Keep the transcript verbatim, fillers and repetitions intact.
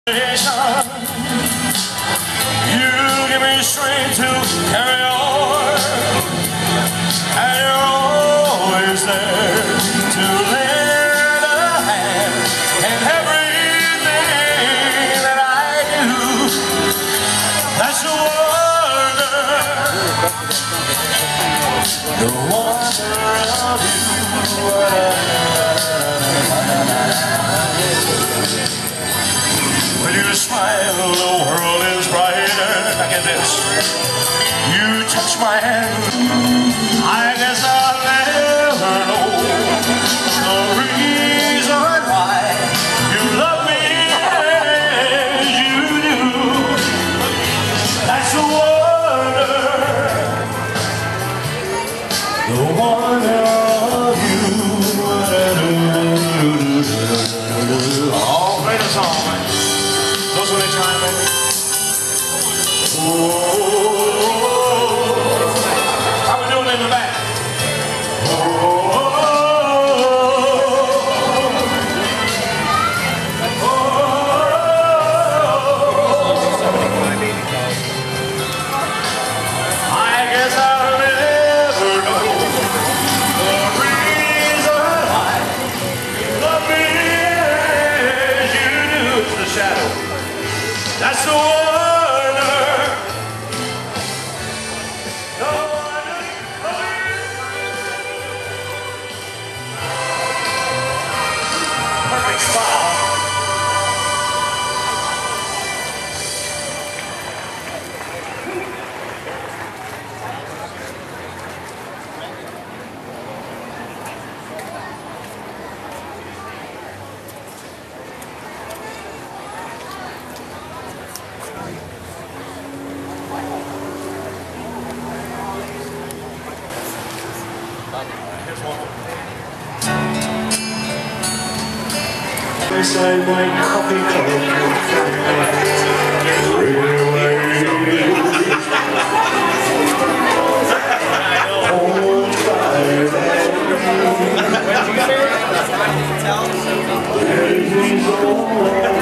You give me strength to carry on, and you're always there to lend a hand in everything that I do. That's the wonder, the wonder of you. When you smile, the world is brighter. Look at this. You touch my hand, I guess I'll never know the reason why you love me as you do. That's the wonder, the wonder of you. Oh, play the song, man. Those are the time, baby. Oh, how we doing in the back? Oh, oh, I guess I'll never know the reason why you love me as you do. It's the shadow. That's the wonder. The wonder of you. Perfect spot. Here's one. Inside my coffee cup, freeway.